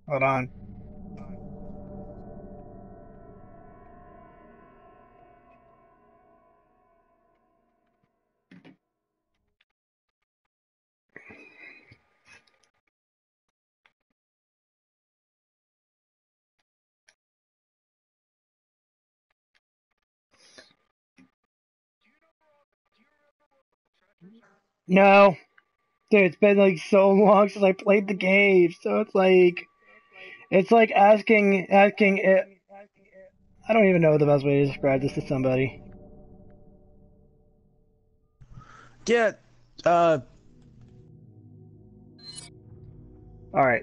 Hold on. No. Dude, it's been like so long since I played the game, so it's like asking it. I don't even know the best way to describe this to somebody. Yeah, All right.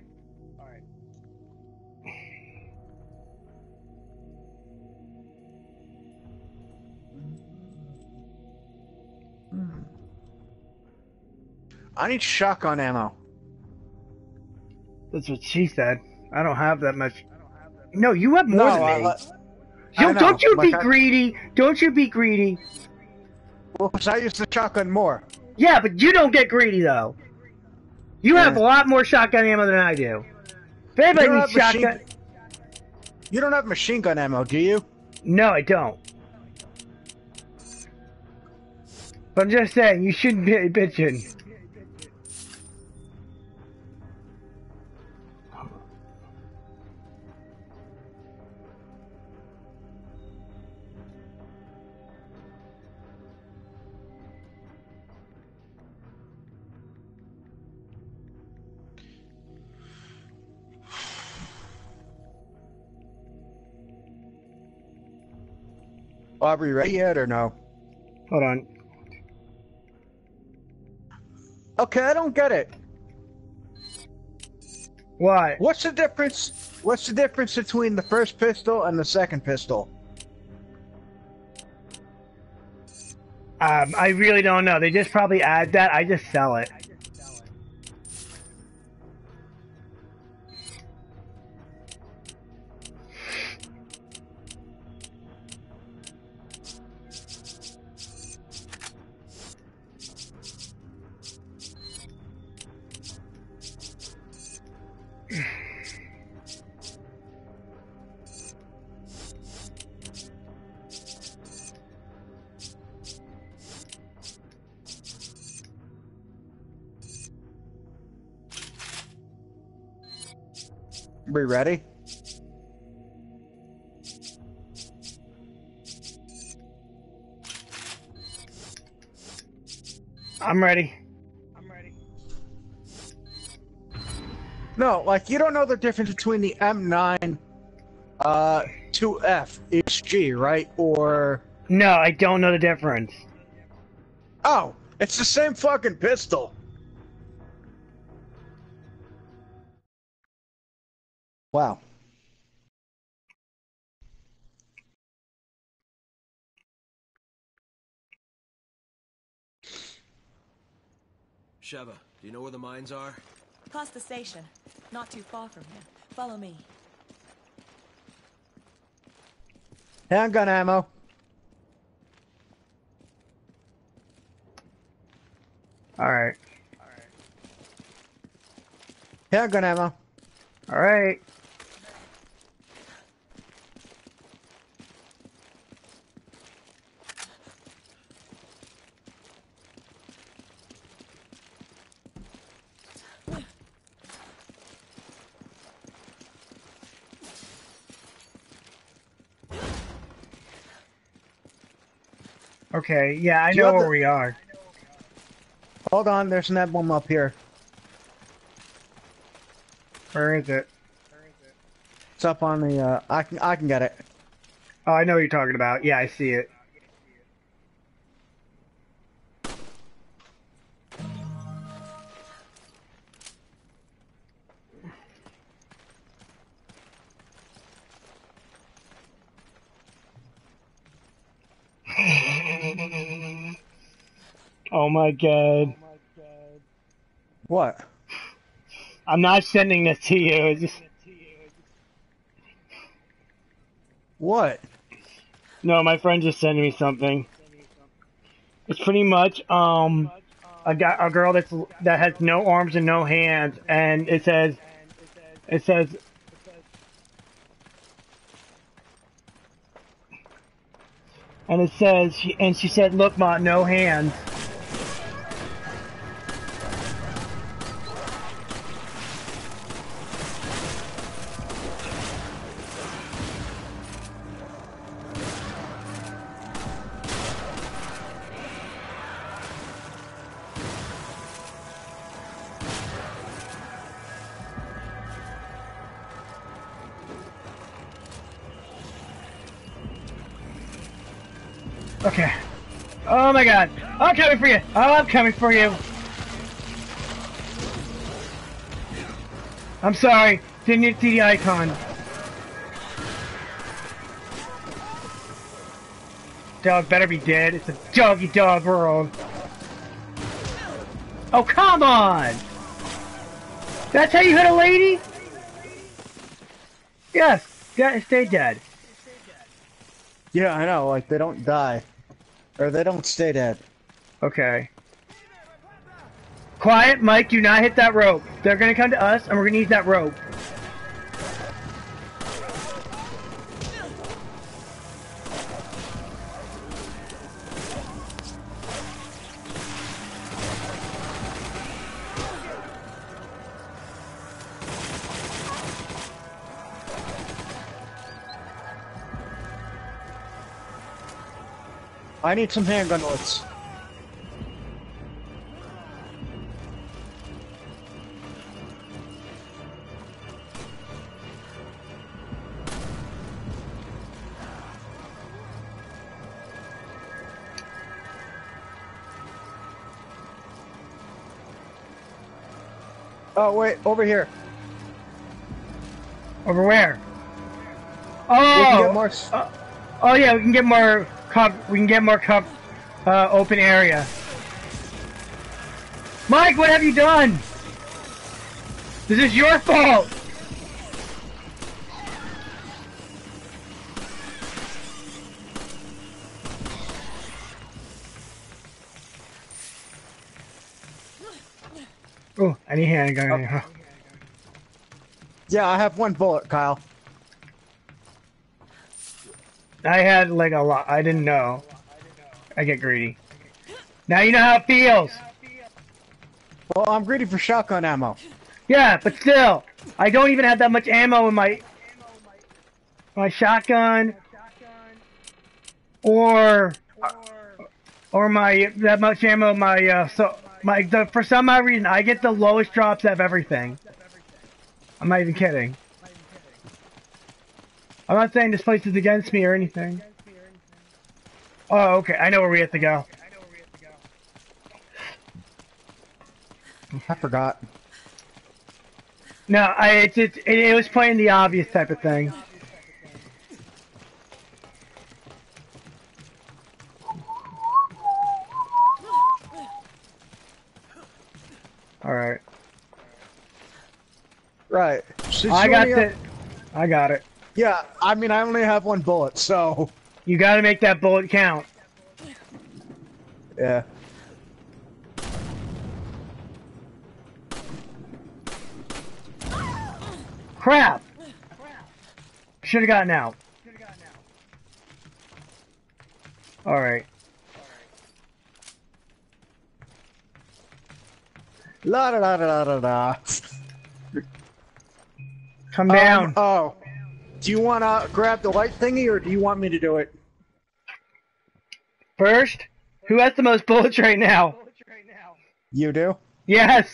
I need shotgun ammo. That's what she said. I don't have that much. No, you have more No, than me. I Yo, don't know. you Like be greedy. Don't you be greedy. well, 'cause I use the shotgun more. Yeah, but you don't get greedy though. You have Yeah. a lot more shotgun ammo than I do. If You anybody don't needs have machine. shotgun, You don't have machine gun ammo, do you? no, I don't. But I'm just saying, you shouldn't be bitching. Aubrey, ready yet or no? Hold on. Okay, I don't get it. What? What's the difference? What's the difference between the first pistol and the second pistol? I really don't know. They just probably add that. I just sell it. We ready? I'm ready. No, like you don't know the difference between the M9 2F HG, right? Or No, I don't know the difference. oh, it's the same fucking pistol. Wow. Sheva, do you know where the mines are? Past the station. Not too far from here. Follow me. Handgun ammo. All right. Handgun ammo. All right. Okay. Yeah, I Do you know have where the? we are. Hold on, there's an emblem up here. Where is it? It's up on the. I can get it. Oh, I know what you're talking about. Yeah, I see it. Oh my god. What? I'm not sending this to you. It's just What? no, my friend just sent me something. It's pretty much a girl that has no arms and no hands, and it says And it says, she said, look, Ma, no hands. Okay. Oh my god. I'm coming for you. Oh, I'm coming for you. I'm sorry. Didn't see the icon. Dog better be dead. It's a doggy dog world. Oh, come on. That's how you hit a lady? Yes. Stay dead. Yeah, I know. Like, they don't die. Or they don't stay dead. Okay. Quiet, Mike, do not hit that rope. They're gonna come to us, and we're gonna use that rope. I need some handgun bullets. Oh, wait, over here. Over where? We can get Oh! more... Oh yeah, we can get more open area. Mike, what have you done? This is your fault! Oh, I need handgun. Oh. Yeah, I have one bullet, Kyle. I had like a lot. I didn't know. I get greedy. Now you know how it feels. Well, I'm greedy for shotgun ammo. Yeah, but still, I don't even have that much ammo in my shotgun, or that much ammo in my for some odd reason I get the lowest drops out of everything. I'm not even kidding. I'm not saying this place is against me or anything. Oh, okay. I know where we have to go. I forgot. No, it was playing the obvious type of thing. Alright. Right. I got it. I got it. Yeah, I mean, I only have one bullet, so... You gotta make that bullet count. Yeah. Crap! Should've gotten out. Alright. La da da da da da. Come down. Oh. Do you want to grab the light thingy, or do you want me to do it? First, who has the most bullets right now? You do? Yes!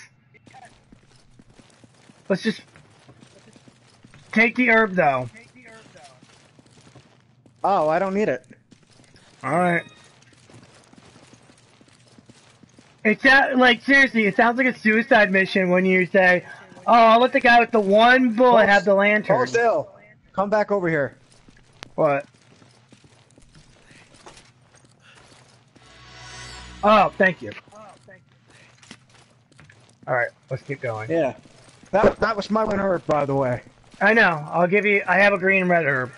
Let's just... Take the herb, though. Oh, I don't need it. Alright. It's like, seriously, it sounds like a suicide mission when you say, oh, I'll let the guy with the one bullet have the lantern. Hold still. Come back over here. What? Oh, thank you. Alright, let's keep going. Yeah. That was my one herb, by the way. I know. I'll give you... I have a green and red herb.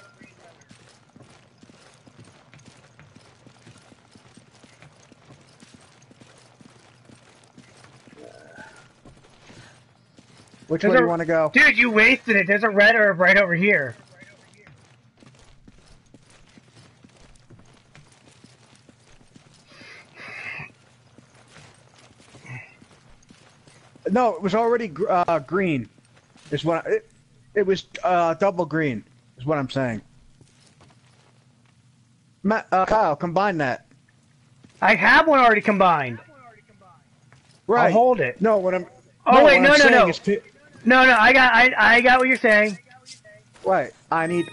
Which way do you want to go? Dude, you wasted it. There's a red herb right over here. No, it was already green. Is what it was double green. Is what I'm saying. Kyle, combine that. I have one already combined. Right. I'll hold it. No, what I'm. Oh no, wait, what no, I'm no, saying no. is No, I got what you're saying. right. I need.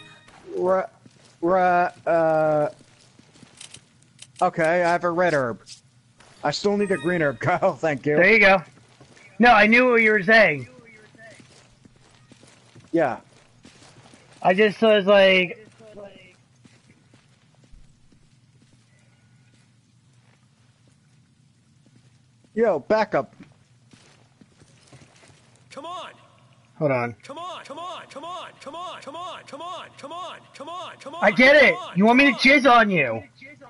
Okay, I have a red herb. I still need a green herb, Kyle. Thank you. There you go. No, I knew what you were saying. Yeah. I just was like, Yo, back up. Come on! hold on. Come on! Come on! Come on! Come on! Come on! Come on! Come on! Come on! Come on! I get it. Come on, You want me to come on. jizz on you?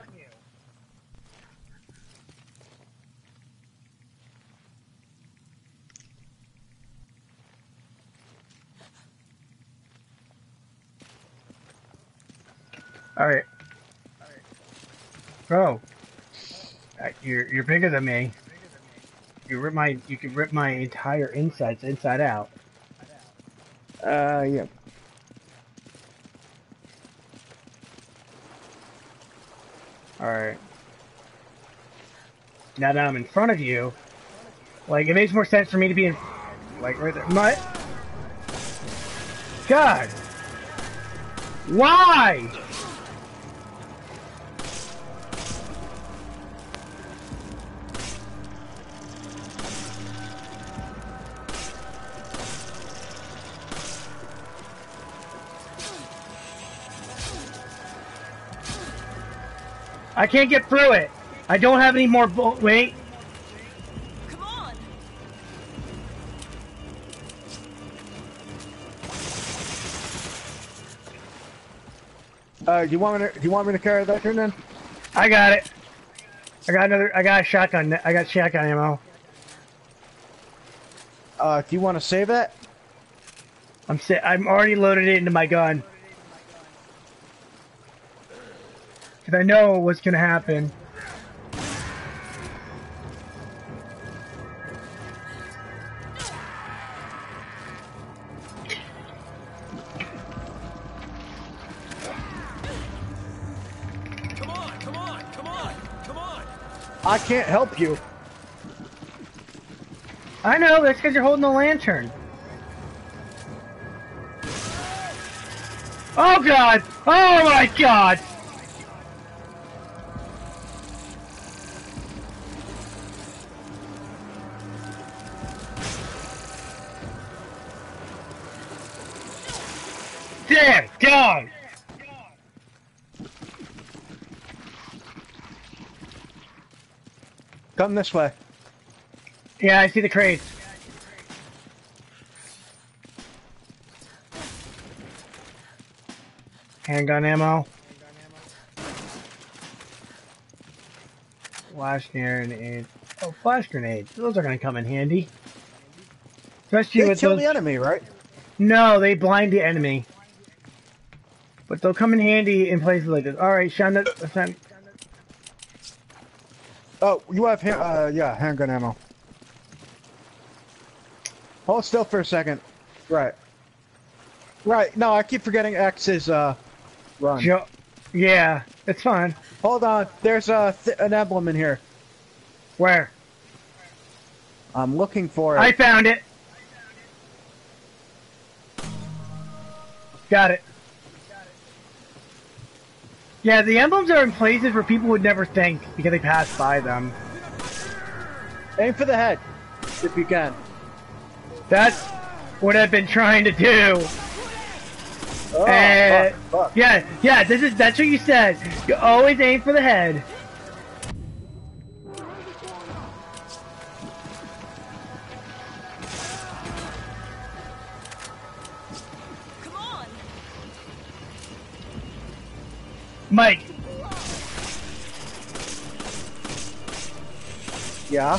All right. Bro, you're bigger than me. You can rip my entire insides inside out. Yeah. All right. Now that I'm in front of you, like it makes more sense for me to be in, like right there. My God, why? I can't get through it. I don't have any more wait. Come on! Do you want me to carry that turn then? I got it. I got a shotgun. I got shotgun ammo. Do you want to save it? I'm already loaded it into my gun. Cause I know what's gonna happen. Come on! Come on! Come on! Come on! I can't help you. I know, that's because you're holding the lantern. Oh God! Oh my God! There, dog! Come this way. Yeah, I see the crates. Handgun ammo. Flash grenade. Oh, flash grenades. Those are gonna come in handy. Especially They with kill those. the enemy, right? No, they blind the enemy. But they'll come in handy in places like this. Alright, shine that. Shine. Oh, you have handgun ammo. Hold still for a second. Right. Right. No, I keep forgetting X is run. Yeah, it's fine. Hold on. There's an emblem in here. Where? I'm looking for it. I found it. Got it. Yeah, the emblems are in places where people would never think because they pass by them. Aim for the head, if you can. That's what I've been trying to do. Oh, fuck. Yeah, that's what you said. You always aim for the head. Come on! Mike, Yeah.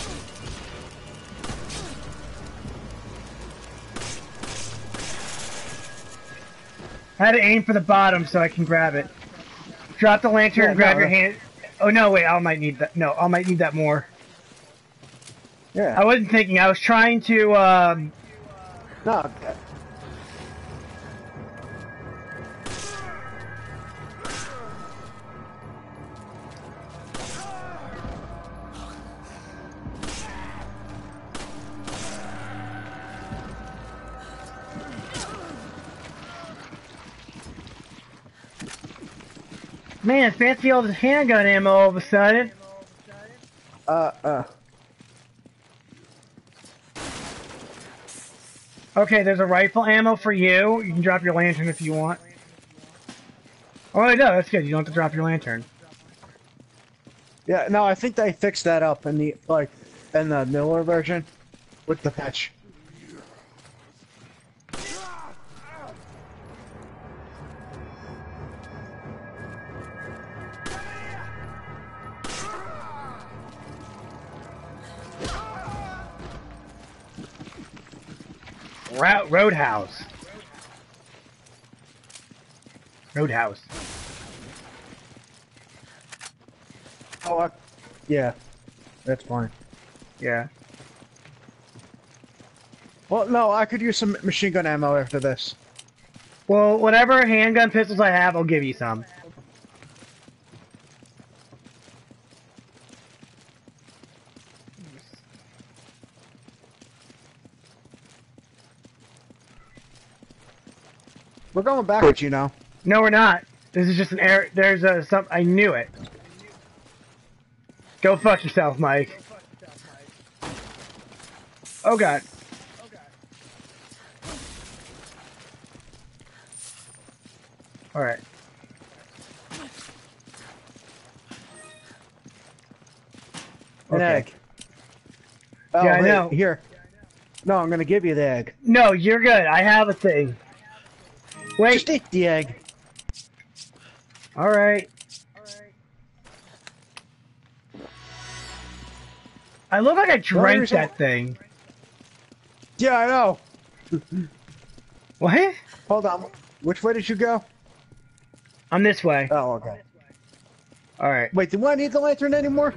I had to aim for the bottom so I can grab it. Drop the lantern, Yeah, grab no, your hand. Oh no, wait, I might need that. No, I might need that more. Yeah. I wasn't thinking. I was trying to. No. Man, fancy all this handgun ammo all of a sudden. Okay, there's a rifle ammo for you. You can drop your lantern if you want. Oh, no, that's good. You don't have to drop your lantern. Yeah, no, I think they fixed that up in the, like, in the newer version with the patch. Roadhouse. Roadhouse. Oh, yeah, that's fine. Yeah. Well, no, I could use some machine gun ammo after this. Well, whatever handgun pistols I have, I'll give you some. We're going backwards, you know. No, we're not. This is just an air. There's a some. I knew it. Go fuck yourself, Mike. Oh god. All right. An egg. Oh, Yeah, I wait, know. Here. No, I'm gonna give you the egg. No, you're good. I have a thing. Wait. Just eat the egg. All right. I look like I drank that thing. Yeah, I know. What? Hold on. Which way did you go? I'm this way. Oh, okay. All right. Wait, do I need the lantern anymore?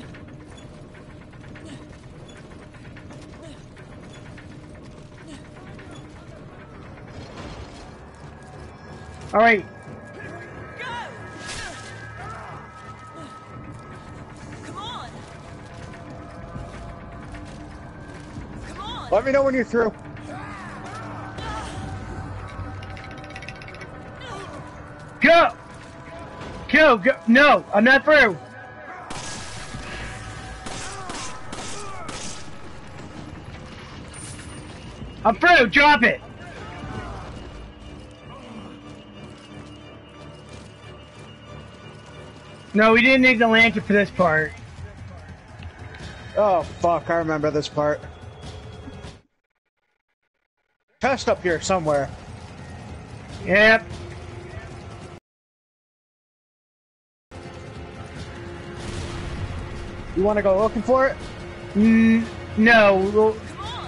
All right. Come on. Come on. Let me know when you're through. Go. Go. Go. No, I'm not through. I'm through. Drop it. No, we didn't need the lantern for this part. Oh, fuck, I remember this part. Chest up here somewhere. Yep. You want to go looking for it? No. Well, Come on.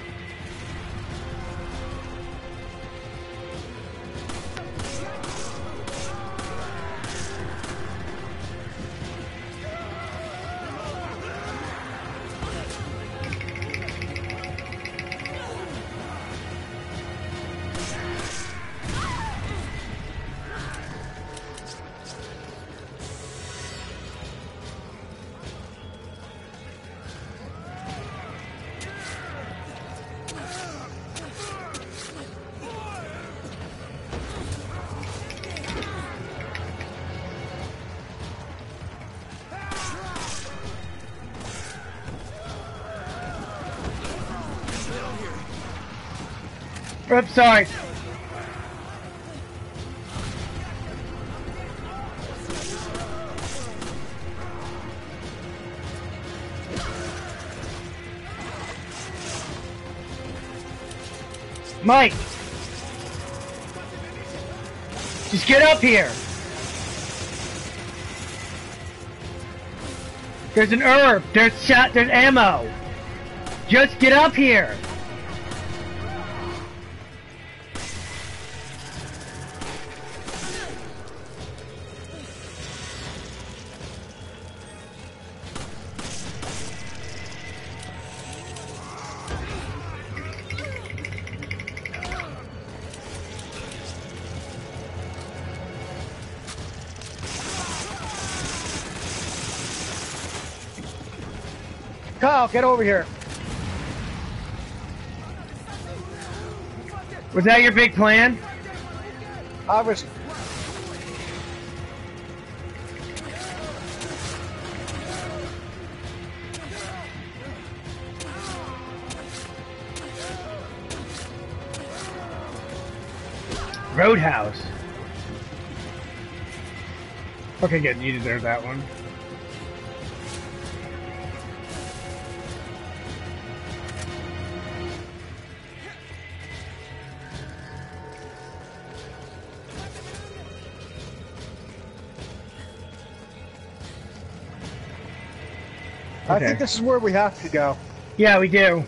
oops, sorry. Mike! Just get up here! There's an herb! There's ammo! Just get up here! Kyle, get over here. Was that your big plan? I was... Roadhouse. Okay, good. You deserve that one. I think this is where we have to go. Yeah, we do.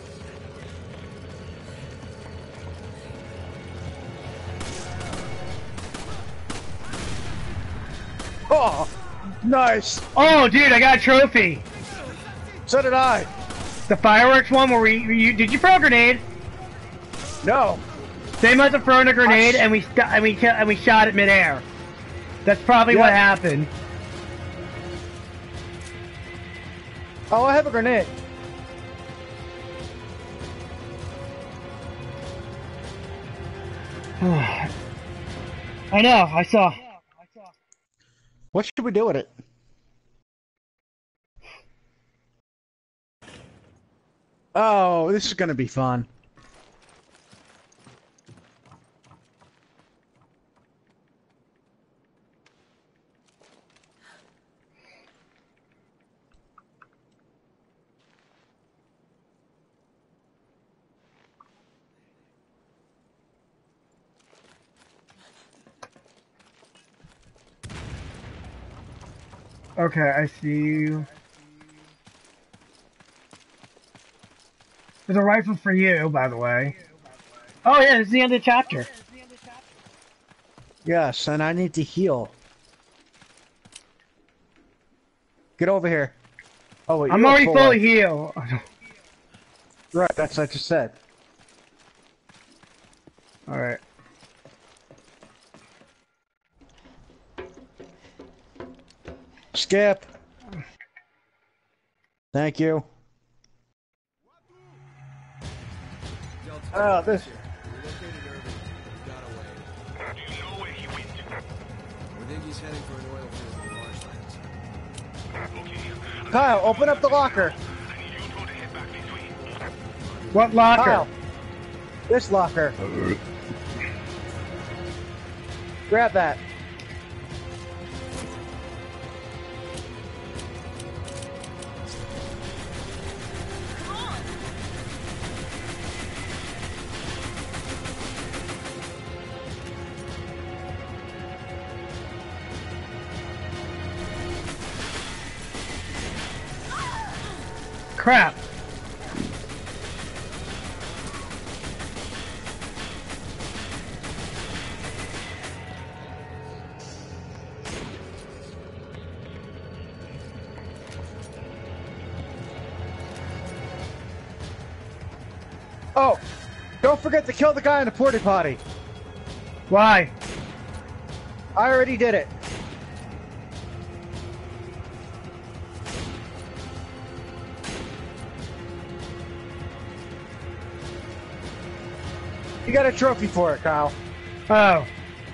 Oh, nice. Oh, dude, I got a trophy. So did I. The fireworks one where did you throw a grenade? No. They must have thrown a grenade and we shot it midair. That's probably what happened. Oh, I have a grenade. I know, I saw. What should we do with it? Oh, this is gonna be fun. Okay, I see you. There's a rifle for you, by the way. Oh yeah, this is the end of the chapter. Yes, and I need to heal. Get over here. Oh wait, I'm already fully healed. Right, that's what I just said. Alright. Skip. Thank you. Oh, this. Do you know where he went? We think he's heading for an oil field in the marshlands. Okay. Kyle, open up the locker. I need you two to head back this way. What locker? Kyle, this locker. Grab that. Crap. Oh, don't forget to kill the guy in the porta potty. Why? I already did it. You got a trophy for it, Kyle. Oh.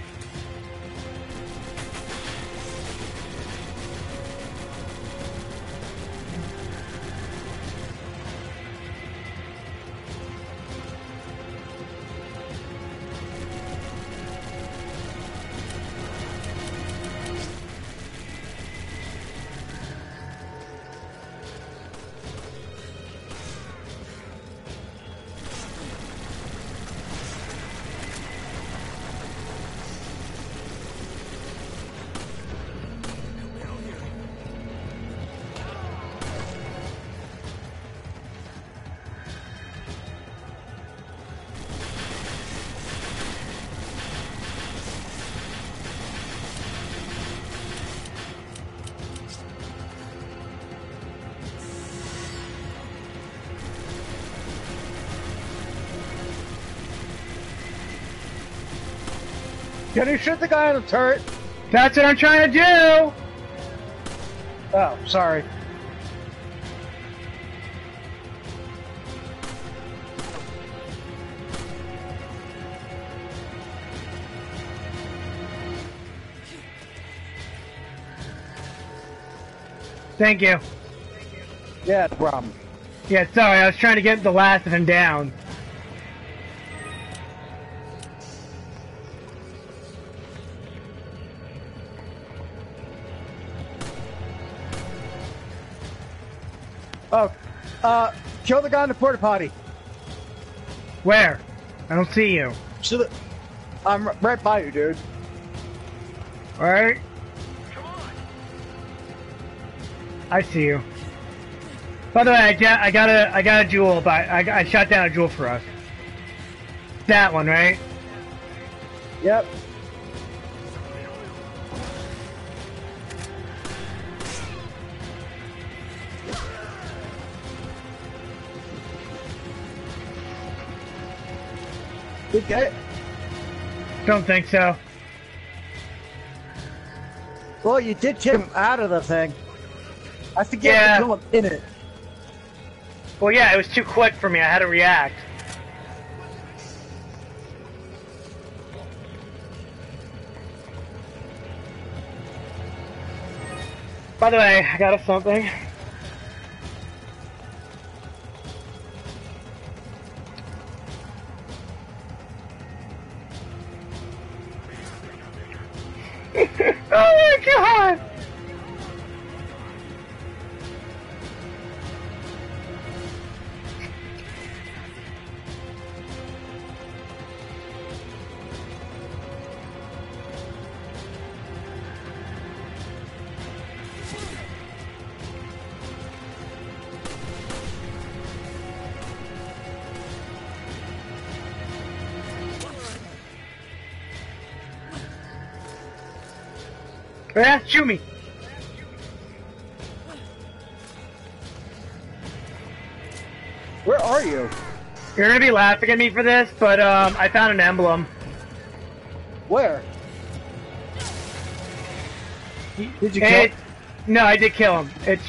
Can you shoot the guy on the turret? That's what I'm trying to do! Oh, sorry. Thank you. Yeah, no problem. Yeah, sorry, I was trying to get the last of him down. Oh, kill the guy in the porta potty. Where? I don't see you. I'm right by you, dude. Alright. I see you. By the way, I got a jewel, but I shot down a jewel for us. That one, right? Yep. Did you get it? Don't think so. Well, you did get him out of the thing. I forget to kill him in it. Well, yeah, it was too quick for me. I had to react. By the way, I got us something. Oh my god! Yeah, shoot me. Where are you? You're gonna be laughing at me for this, but I found an emblem. Where? Did you kill him? No, I did kill him. It's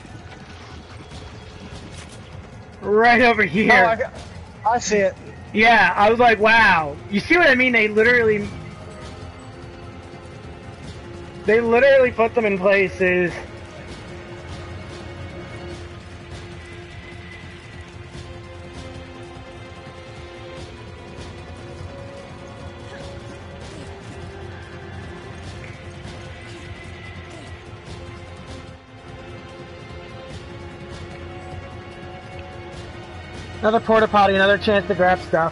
right over here. Oh, I see it. Yeah, I was like, wow. You see what I mean? They literally put them in places. Another porta potty, another chance to grab stuff.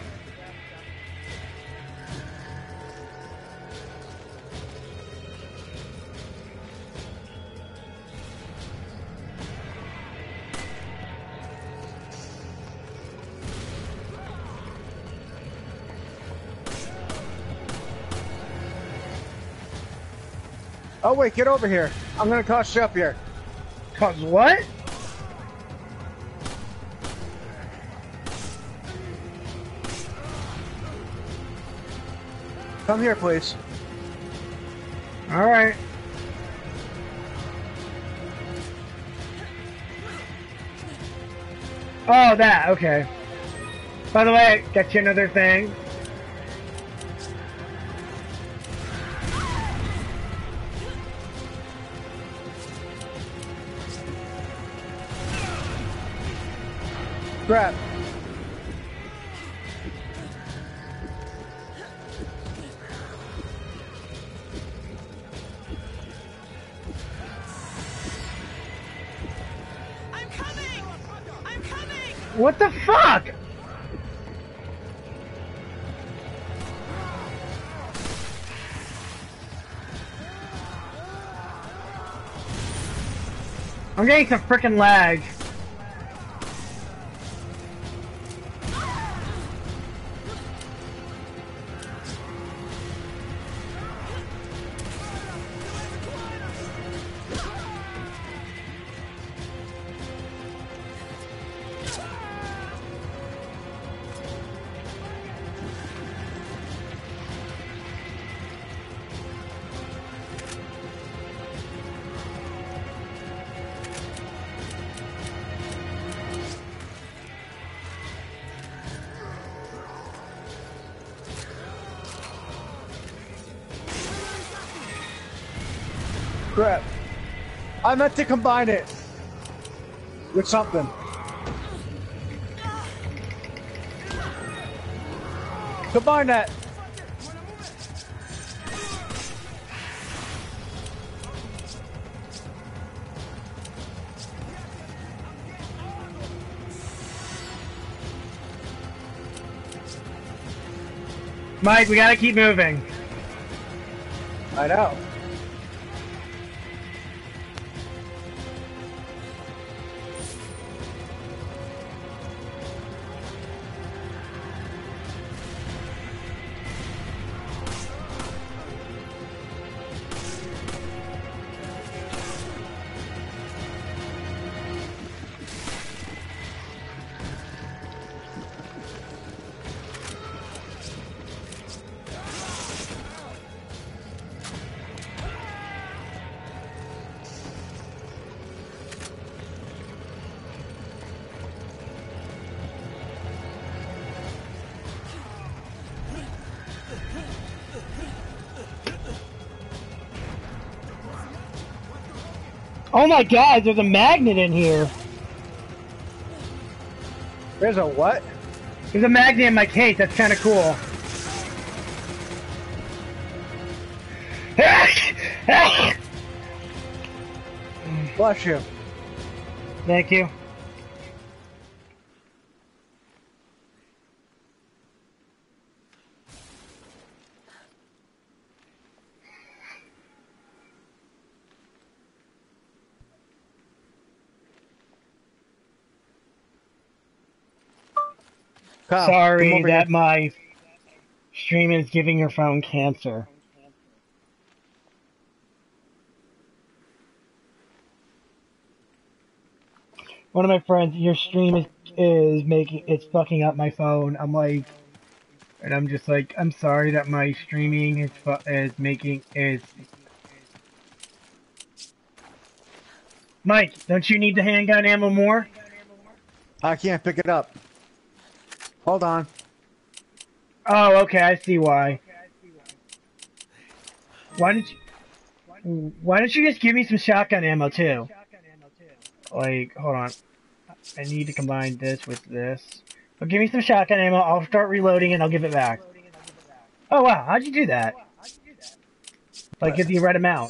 Oh wait, get over here. I'm gonna toss you up here. Cause what? Come here, please. Alright. Oh, that, okay. By the way, got you another thing. Grab. I'm coming! I'm coming! What the fuck? I'm getting some frickin' lag. Crap. I meant to combine it with something. Combine that. Mike, we gotta keep moving. I know. Oh my god, there's a magnet in here. There's a what? There's a magnet in my case, that's kinda cool. Bless you. Thank you. Kyle, come Sorry over that here. my stream is giving your phone cancer. One of my friends, your stream is making, it's fucking up my phone. I'm like, and I'm just like, I'm sorry that my streaming is. Mike, don't you need the handgun ammo more? I can't pick it up. Hold on. Oh, okay, I see why. Why don't you just give me some shotgun ammo too? Like, hold on. I need to combine this with this. But give me some shotgun ammo, I'll start reloading and I'll give it back. Oh wow, how'd you do that? Like, get the right amount.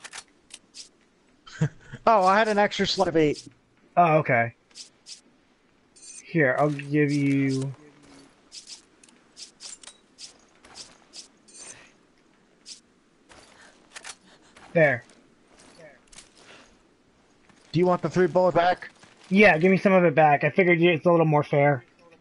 Oh, I had an extra slot of 8. Oh, okay. Here, I'll give you... There. Do you want the 3 bullet back? Yeah, give me some of it back. I figured it's a little more fair.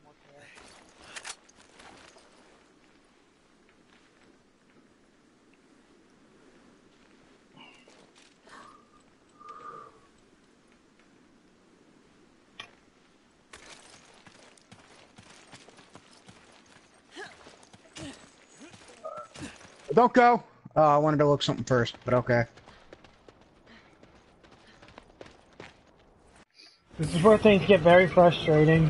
Don't go. Oh, I wanted to look something first, but okay. This is where things get very frustrating.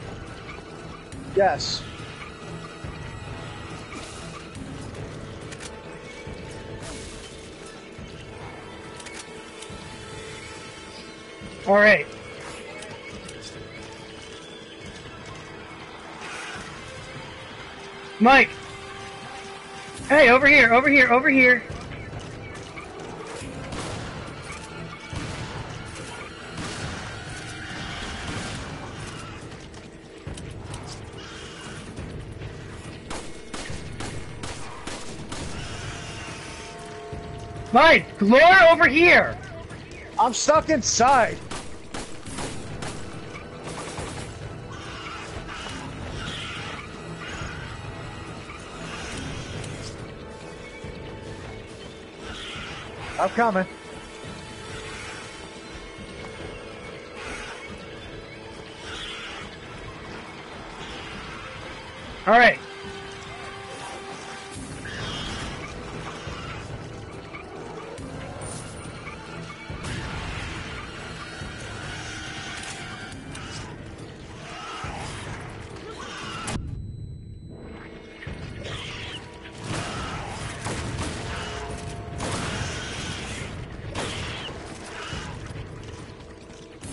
Yes. Alright. Mike! Hey, over here, over here, over here! Mike! Laura, over here! I'm stuck inside. I'm coming. All right.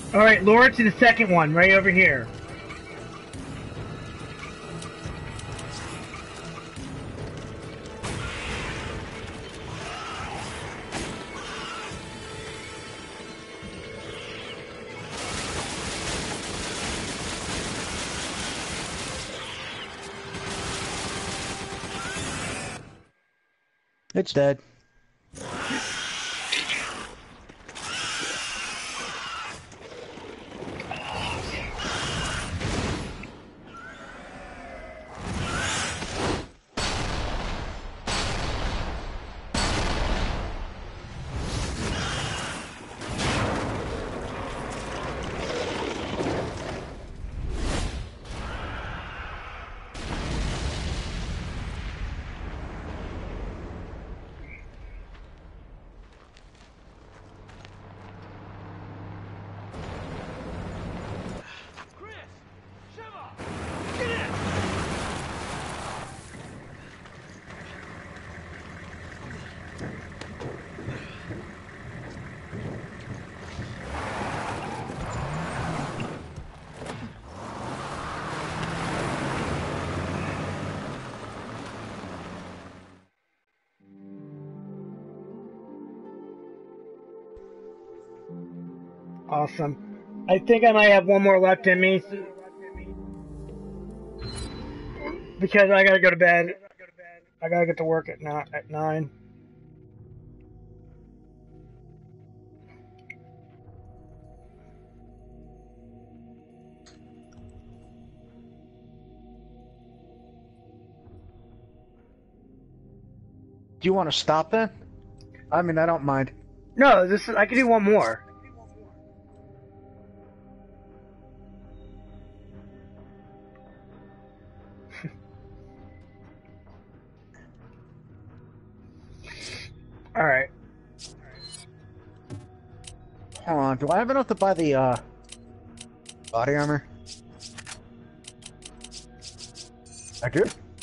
Alright, lure it to the second one, right over here. It's dead. Awesome. I think I might have one more left in me. Because I gotta go to bed. I gotta get to work at 9. Do you want to stop then? I mean, I don't mind. No, I can do one more. Alright. Hold on, do I have enough to buy the, body armor? I do?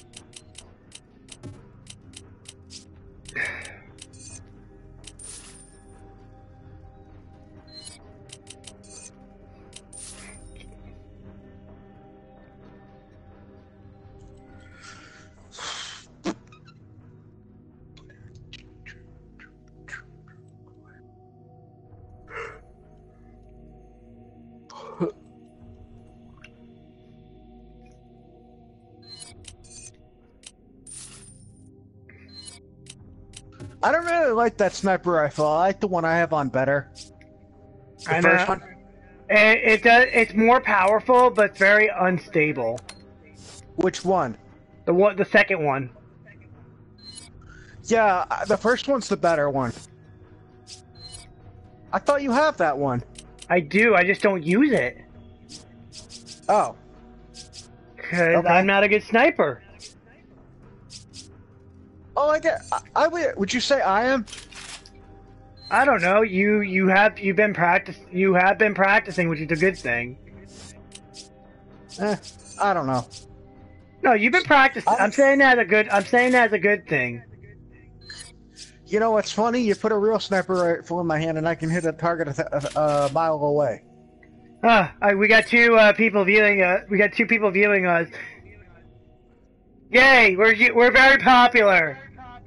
I don't really like that sniper rifle. I like the one I have on better. The first one. It's more powerful, but it's very unstable. Which one? The second one. Yeah, the first one's the better one. I thought you have that one. I do, I just don't use it. Oh. Because Okay. I'm not a good sniper. Oh, I get. Would you say I am? I don't know. You have been practicing, which is a good thing. I don't know. No, you've been practicing. I'm saying that as a good thing. You know what's funny? You put a real sniper rifle in my hand, and I can hit a target a mile away. We got two people viewing. We got 2 people viewing us. Yay! We're very popular.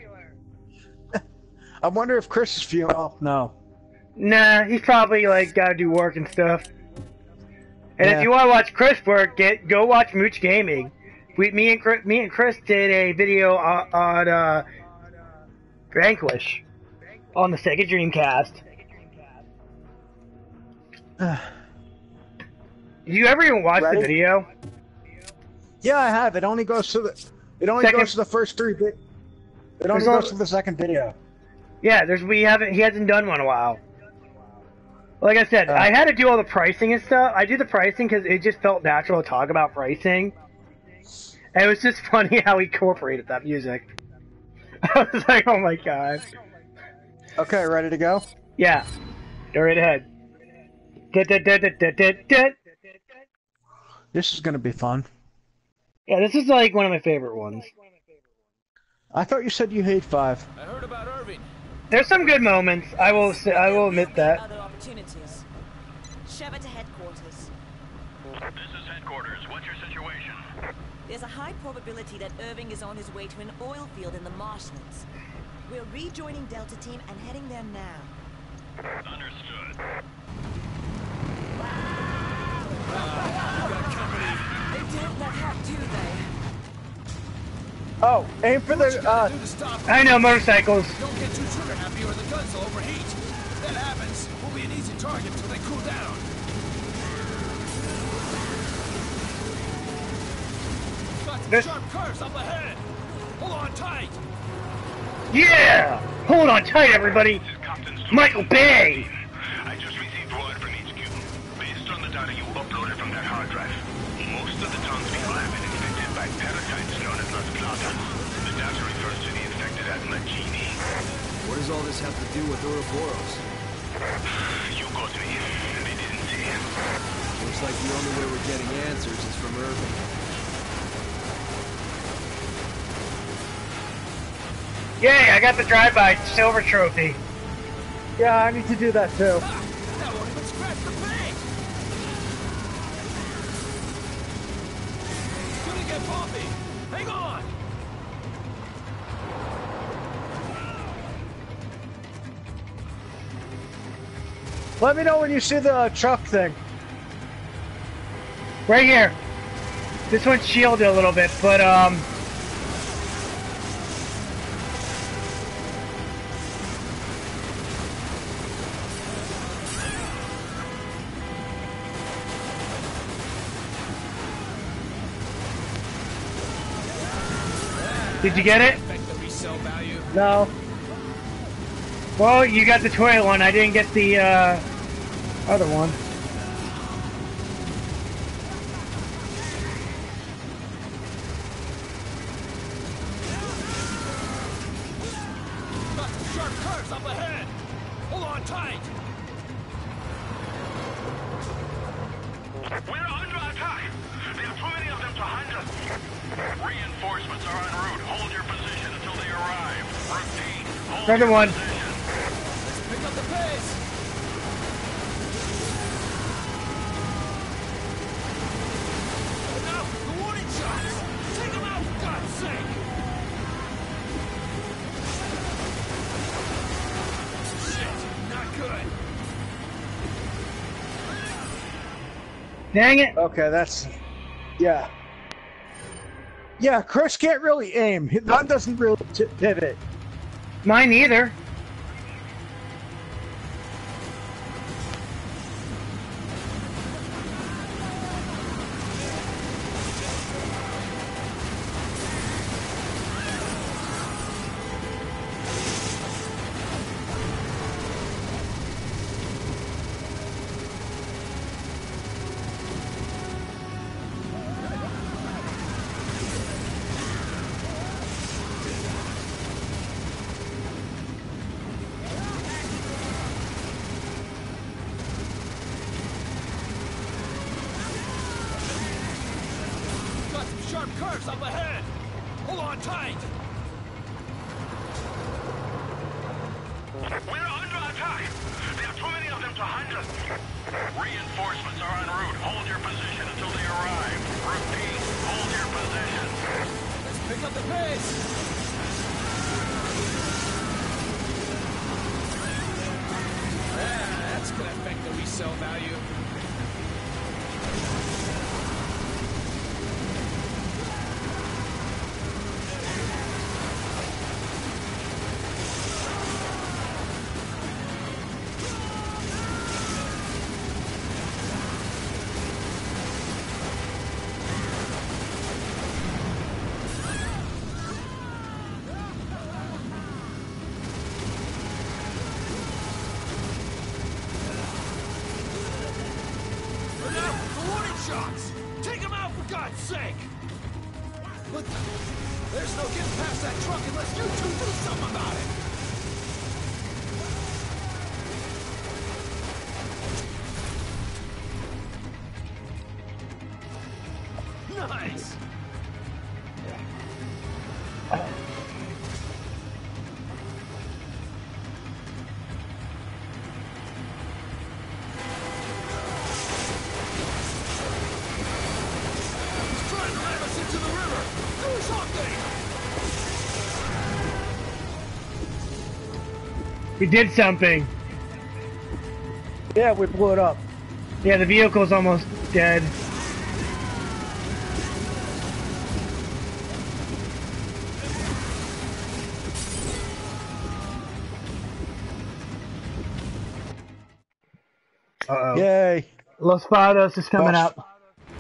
I wonder if Chris is viewing. Oh no. Nah, he's probably like gotta do work and stuff. And Yeah. if you want to watch Chris work, go watch Mooch Gaming. Me and Chris did a video on Vanquish on the Sega Dreamcast. Did you ever even watch the video? Yeah, I have. It only goes to the. It only goes to the first 3 bit. It only goes to the second video. Yeah, he hasn't done one in a while. Like I said, I had to do all the pricing and stuff. I do the pricing because it just felt natural to talk about pricing. And it was just funny how he incorporated that music. I was like, oh my god. Okay, ready to go? Yeah. Go right ahead. This is gonna be fun. Yeah, this is like one of my favorite ones. I thought you said you hate 5. I heard about Irving. There's some good moments. I will admit that. Other opportunities. Sheva to headquarters. This is headquarters. What's your situation? There's a high probability that Irving is on his way to an oil field in the marshlands. We're rejoining Delta Team and heading there now. Understood. They don't let up, do they? Oh, aim for the, Do to stop I know motorcycles. Don't get too trigger happy or the guns will overheat. If that happens, we'll be an easy target until they cool down. Got some sharp curves up ahead. Hold on tight. Yeah! Hold on tight, everybody. This is Captain Stewart. Michael Bay! I just received word from HQ. Based on the data you uploaded from that hard drive, most of the townspeople have been infected by parasites known as Las Plagas. The data refers to the infected as Magini. What does all this have to do with Ouroboros? You got me. They didn't say. Looks like the only way we're getting answers is from Irving. Yay, I got the drive-by silver trophy. yeah, I need to do that too. That won't even scratch the paint! It's gonna get bumpy! Hang on! Let me know when you see the truck thing. Right here. This one's shielded a little bit, but did you get it? Affect the resale value. No. Well, you got the toy one. I didn't get the other one. Got some sharp curves up ahead. Hold on tight. We're under attack. There are too many of them to handle. Reinforcements are en route. Hold your position until they arrive. Repeat. Hold Another your one. position. Let's pick up the pace. Now, the warning shots. Take them out, for God's sake. Shit, not good. Dang it. Okay, that's... Yeah. Yeah, Chris can't really aim. His gun doesn't really pivot. Mine either. Got some sharp curves up ahead. Hold on tight. We're under attack. There are too many of them to handle. Reinforcements are en route. Hold your position until they arrive. Repeat. Hold your position. Let's pick up the pace. That's gonna affect the resale value. Look out! The warning shots! Take them out, for God's sake! Look, there's no getting past that truck unless you two do something about it! Nice! We did something. Yeah, we blew it up. Yeah, the vehicle's almost dead. Uh-oh. Yay. Los Fados is coming Watch. up.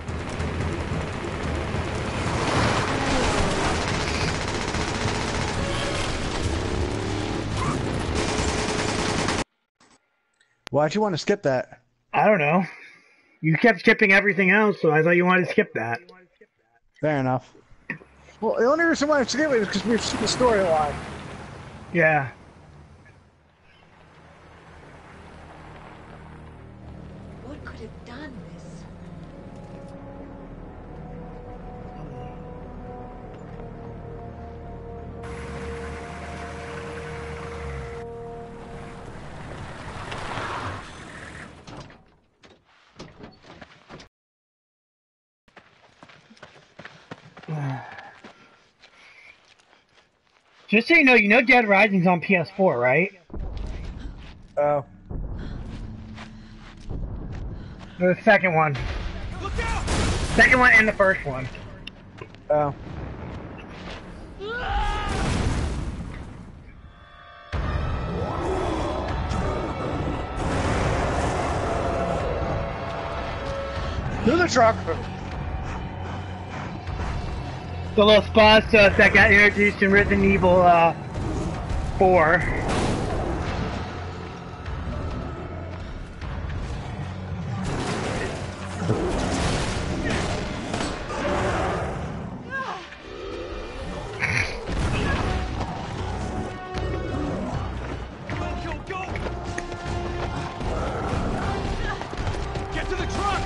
Why'd you want to skip that? I don't know. You kept skipping everything else, so I thought you wanted to skip that. Fair enough. Well, the only reason why I'm skipping it is because we've seen the storyline. Yeah. What could have done this? Just so you know Dead Rising's on PS4, right? Oh. The second one. Look out! Second one and the first one. Oh. To the truck. The Los Fados that got introduced in Resident Evil 4. Get to the truck!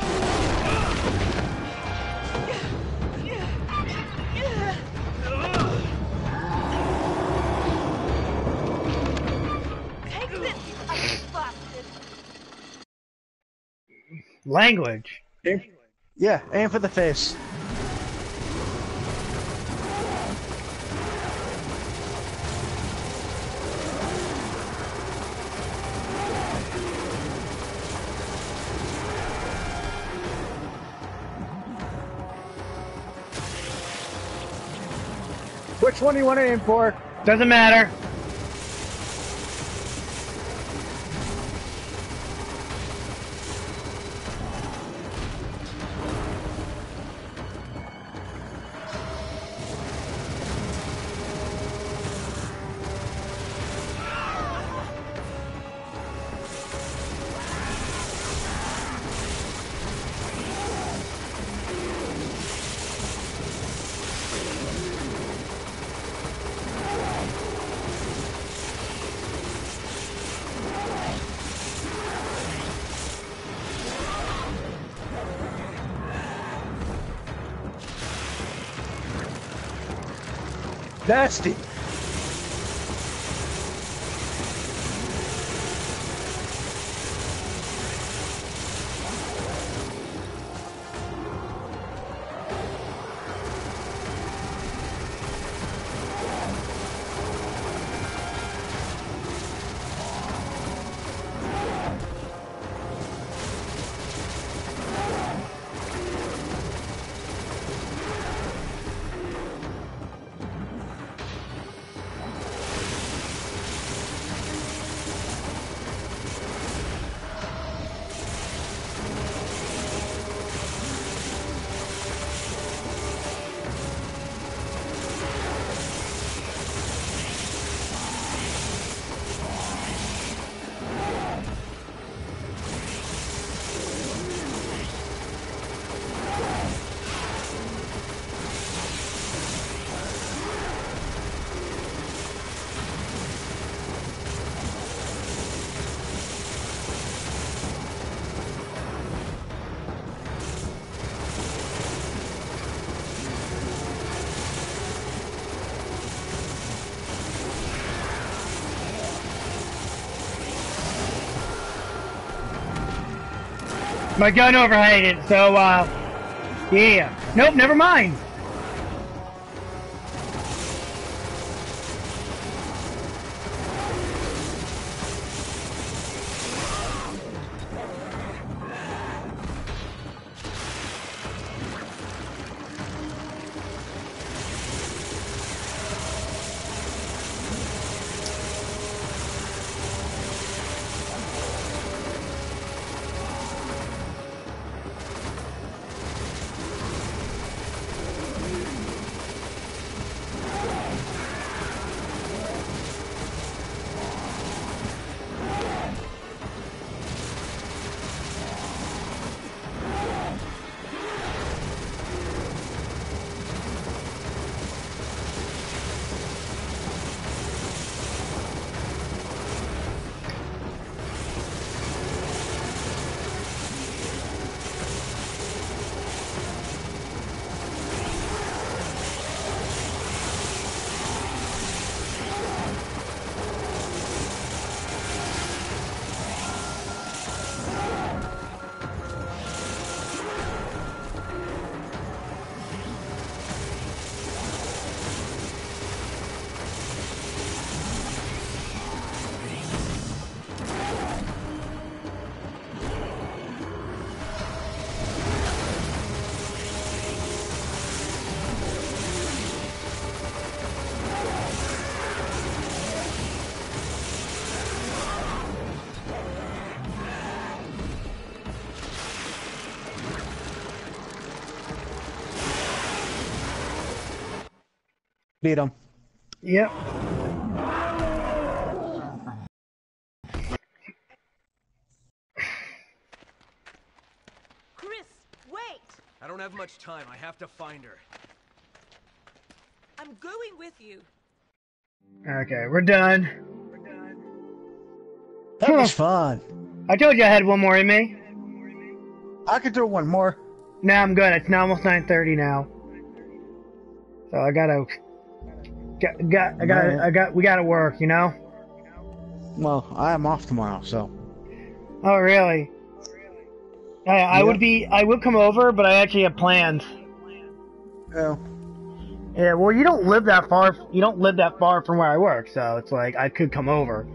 Take this, you ugly bastard! Language. Yeah, aim for the face. Which one do you want to aim for? Doesn't matter. Nasty. My gun overheated, so, yeah. Nope, never mind. Beat him. Yep. Chris, wait! I don't have much time. I have to find her. I'm going with you. Okay, we're done. That was fun. I told you I had one more in me. I could do one more. Nah, I'm good. It's now almost 9:30 now. So I gotta, we gotta work, you know? Well, I am off tomorrow, so. Oh, really? I would come over, but I actually have plans. Yeah. Yeah, well, you don't live that far from where I work, so it's like, I could come over.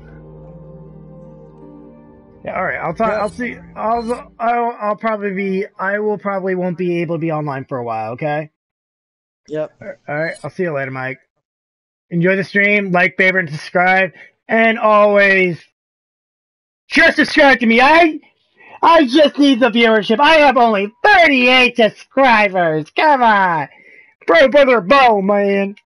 Yeah, alright, I'll see, I will probably won't be able to be online for a while, okay? Yep. Alright, I'll see you later, Mike. Enjoy the stream, like, favorite, and subscribe, and always, just subscribe to me, I just need the viewership. I have only 38 subscribers, come on! Brother Bo, man!